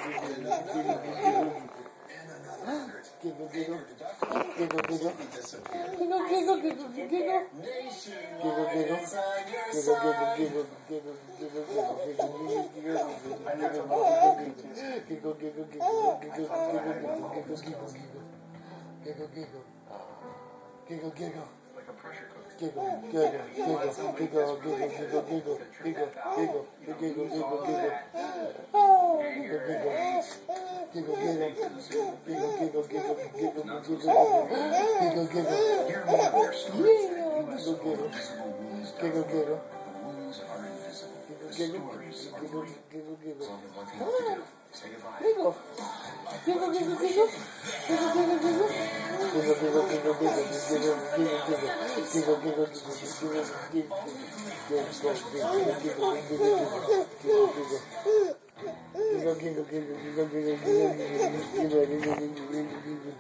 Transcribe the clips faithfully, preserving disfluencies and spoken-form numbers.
Giggle, giggle, giggle, giggle, giggle, giggle, giggle, giggle, giggle, giggle, giggle, giggle, giggle, giggle, giggle, giggle, giggle, giggle, like a pressure cooker. Giggle, giggle, giggle, giggle, giggle, giggle, giggle, giggle, giggle, giggle, giggle, giggle. Oh, giggle, giggle. Giggle, giggle, giggle, giggle, giggle, giggle, giggle, giggle, giggle. Hear more of their stories. Giggle, giggle, giggle, giggle. Wounds are invisible. Giggle, giggle, giggle, giggle. So what do you have to do? Say goodbye. Giggle, giggle, giggle, giggle, giggle, giggle, giggle. Giggle, giggle, giggle, giggle, giggle, giggle, giggle, giggle, giggle, giggle, giggle, giggle. Giggle, giggle, giggle, giggle, giggle, giggle, giggle, giggle, giggle, giggle.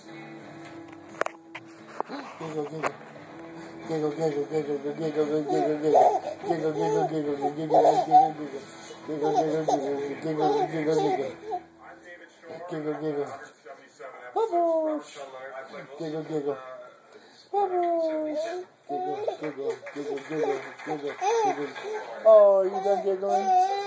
Giggle, giggle. Giggle, giggle, giggle, giggle, giggle, giggle, giggle. Giggle, giggle, giggle, giggle, giggle, giggle. Giggle, giggle, giggle, giggle, giggle, giggle. Giggle, giggle. Bubbles. Giggle, giggle. Bubbles. Giggle, giggle, giggle, giggle, giggle, giggle. Oh, you done giggling?